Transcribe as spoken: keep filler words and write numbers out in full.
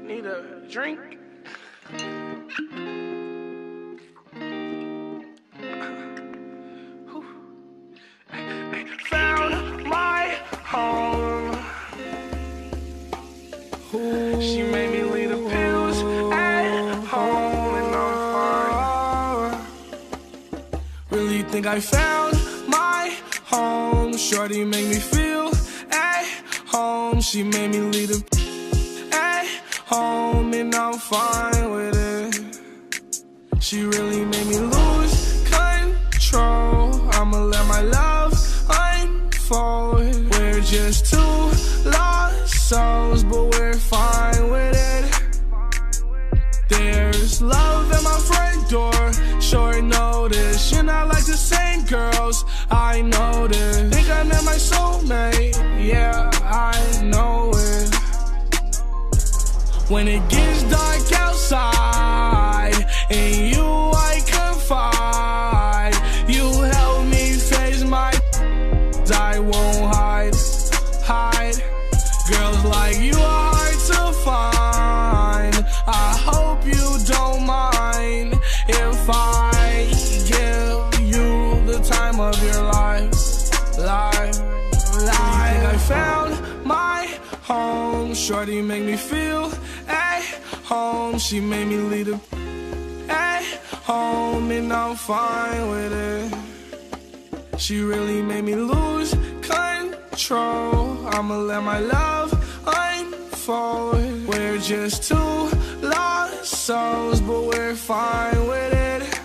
Need a drink? Found my home. She made me leave the pills at home, and I'm fine. Really think I found my home. Shorty make me feel at home. She made me leave the at home, and I'm fine with it. She really made me lose control. I'ma let my love unfold. We're just two lost souls, but we're fine with it. There's love at my front door, short notice. You're not like the same girls, I know this. Think I met my soulmate, yeah, I know it. When it gets dark outside, and you I confide, you help me face my I won't hide, hide. Girls like you are hard to find. I hope you don't mind if I give you the time of your life, life, life. Think I found my home. Shorty make me feel at home. She made me leave the at home, and I'm fine with it. She really made me lose control. I'ma let my love unfold. We're just two lost souls, but we're fine with it.